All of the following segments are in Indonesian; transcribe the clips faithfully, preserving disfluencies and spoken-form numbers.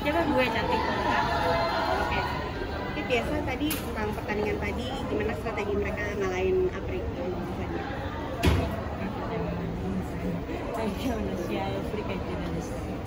Siapa gue cantik? Oke. Tapi biasa tadi tentang pertandingan tadi, gimana strategi mereka ngalahin Apri? 今日の試合を振り返って何でしたか？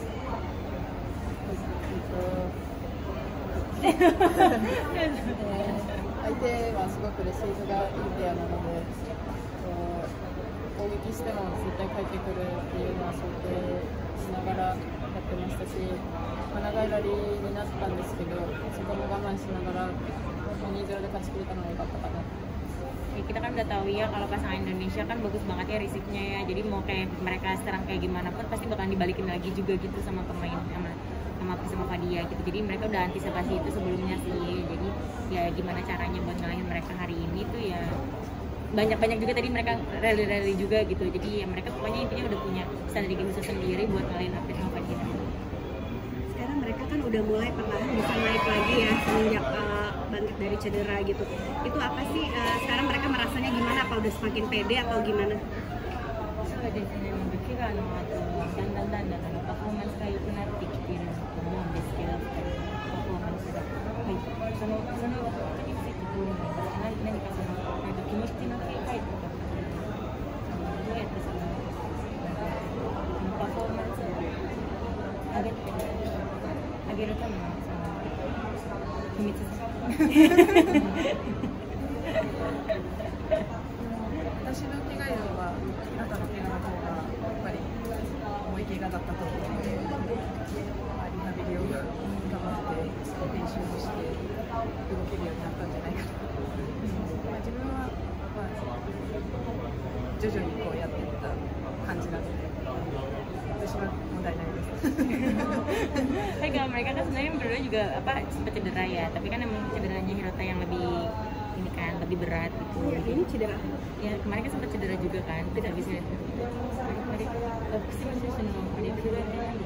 相手はすごくレシーブがいいペアなので、攻撃しても絶対返ってくるっていうのは想定しながらやってましたし、まあ、長いラリーになったんですけど、そこも我慢しながらにたいゼロで勝ち切れたのが良かったかな。 Kita kan udah tahu ya kalau pasangan Indonesia kan bagus banget ya risiknya ya, jadi mau kayak mereka serang kayak gimana pun pasti bakalan dibalikin lagi juga gitu sama pemain sama sama sama Fadia gitu. Jadi mereka udah antisipasi itu sebelumnya sih, jadi ya gimana caranya buat ngalahin mereka hari ini tuh ya banyak-banyak juga tadi mereka rally-rally juga gitu. Jadi ya mereka pokoknya intinya udah punya strategi khusus sendiri buat ngalahin Apri sama Fadia. Sekarang mereka kan udah mulai perlahan bisa naik lagi ya semenjak uh, bangkit dari cedera gitu. Itu apa sih uh, sekarang mereka merasanya gimana? Apa udah semakin pede atau gimana? そうですね、なんか怪我の後だんだんだんだんなんかパフォーマンスが良くなってきてると思うんですけど、パフォーマンスが、はい、そのその時についてどう思いますか？何何かそのなんか気持ちの切り替えとか、どうやってそのパフォーマンスを上げて上げるためのその秘密私の怪我よりはあなたの怪我の方がやっぱり重い怪我だったと思うので、まあ、リハビリを頑張って練習をして動けるようになったんじゃないかな。まあ、自分は、まあ、徐々にこうやっていった感じなので、私は問題ないです。 Tapi kalau mereka kan sebenarnya berdua juga apa sempat cedera ya, tapi kan emang cederanya Hirota yang lebih ini kan lebih berat gitu. Ya, ini cedera. Ya kemarin kan sempat cedera juga kan, tidak bisa. Ada, oh pasti masih senang. Ada juga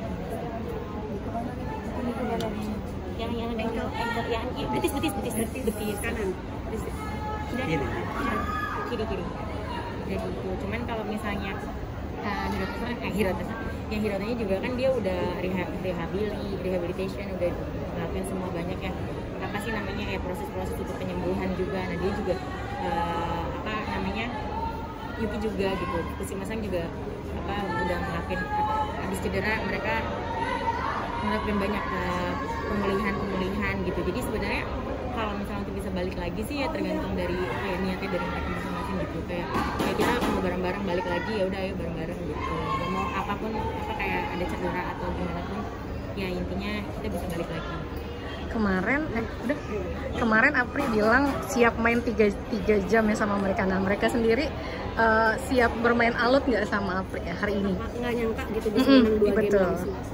yang yang ada ankle ankle yang ya, betis betis betis betis betis kanan. Kiri kiri kiri. Jadi itu. Cuman kalau misalnya uh, Hirota eh Hirota yang Hirotanya juga kan dia udah rehab rehabilitation, rehabilitation udah ngelakuin semua banyak ya. Apa sih namanya ya proses-proses untuk penyembuhan juga. Nah dia juga uh, apa namanya Yuki juga gitu. Kusi Masang juga apa udah ngelakuin habis cedera mereka ngelakuin banyak uh, pemulihan-pemulihan gitu. Jadi sebenarnya kalau misalnya untuk bisa balik lagi sih ya tergantung dari kayak niatnya dari mereka masing-masing gitu. Kayak kayak kita mau bareng-bareng balik lagi ya udah ayo bareng-bareng gitu. Mau apapun apa kayak ada cedera atau gimana pun ya intinya kita bisa balik lagi. Kemarin eh udah kemarin Apri bilang siap main tiga jam ya sama mereka. Nah mereka sendiri uh, siap bermain alot nggak sama Apri ya hari ini? Nggak nyangka gitu bisa mm -hmm, menang dua betul. game langsung.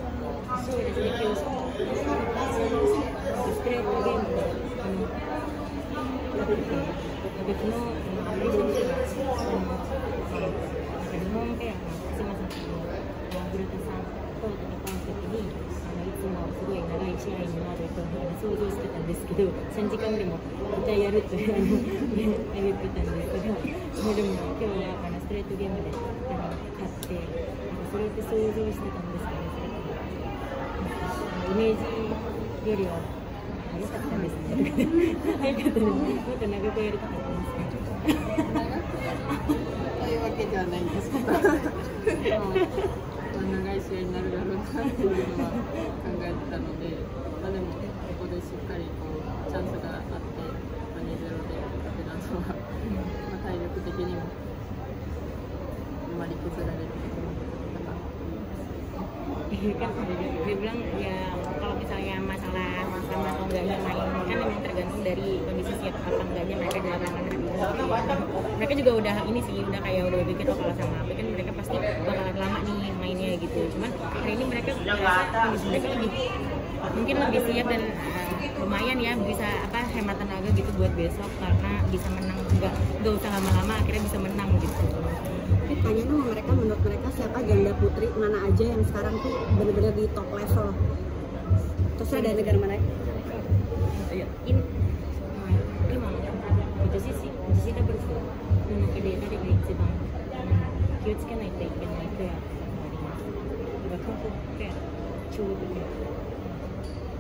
Kan dia bilang ya kalau misalnya masalah sama atau enggaknya main kan memang tergantung dari kondisi siap apa enggaknya mereka di lapangan hari ini. Mereka juga udah ini sih udah kayak udah pikir oh kalau sama apa kan mereka pasti bakalan lama nih mainnya gitu. Cuman hari ini mereka kondisi mereka lebih mungkin lebih siap dan uh, lumayan ya bisa apa hemat tenaga gitu buat besok karena bisa menang enggak enggak usah lama-lama akhirnya bisa menang gitu. Tanya sama mereka menurut mereka siapa ganda putri mana aja yang sekarang tuh benar-benar di top level. Terus ada negara mana? Iya. Ini memang itu sih sih kita bersama dengan ide dari itu bang. Kita kan naik naik naik ya. Udah kok kayak cukup.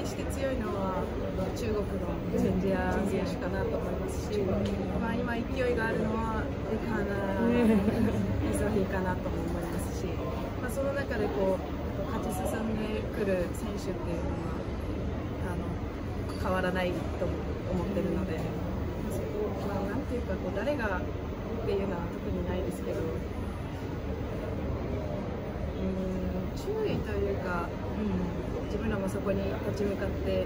して強いのは中国のチェンジア選手かなと思いますし、まあ、今勢いがあるのはレカーナ・イソヒかなとも思いますし、まあ、その中でこう勝ち進んでくる選手っていうのはあの変わらないと思ってるので、そこ、まあ、なんていうかこう誰がっていうのは特にないですけど、うーん注意というか、うん、自分らもそこに立ち向かって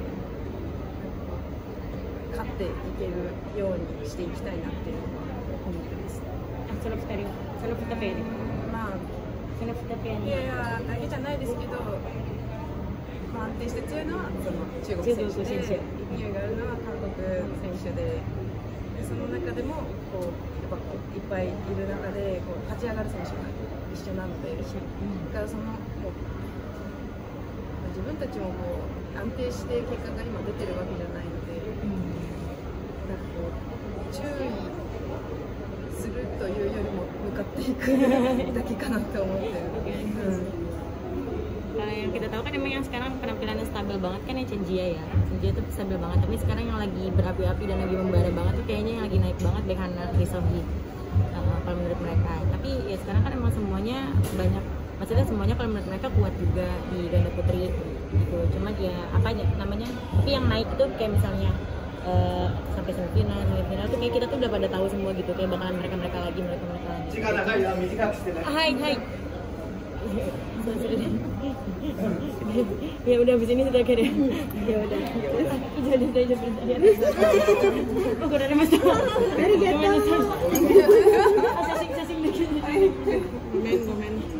勝っていけるようにしていきたいなっていうのは思ってます。 あ、そのふたりはそのふたペアで、 まあそのふたペアにいやいやだけじゃないですけど、まあ、安定して強いのはその中国選手で、勢いがあるのは韓国選手で、でその中でもこうやっぱこういっぱいいる中でこう勝ち上がる選手が一緒なので、だからそのこう自分たちもこう安定して結果が今出てるわけじゃないので、なんかこう注意するというよりも向かっていくだけかなって思ってる。うん Kalau yang kita tahu kan emang yang sekarang penampilannya stabil banget kan ya Cenjia ya. Cenjia tuh stabil banget, tapi sekarang yang lagi berapi-api dan lagi membara banget tuh kayaknya yang lagi naik banget Baekhyunna, Lee Seok-gi. Uh, kalau menurut mereka. Tapi ya sekarang kan emang semuanya banyak, maksudnya semuanya kalau menurut mereka kuat juga di ganda putri gitu. Cuma ya apa aja namanya, tapi yang naik itu kayak misalnya uh, sampai semifinal, semifinal tuh kayak kita tuh udah pada tahu semua gitu, kayak bakalan mereka-mereka lagi, mereka-mereka lagi. Hai, hai. Ya udah abis ini sudah kira. Ya udah. Jadi saya jadi jadi. Oh, udah ada masalah. Dari gitu. Asing-asing dikit. Komen, komen.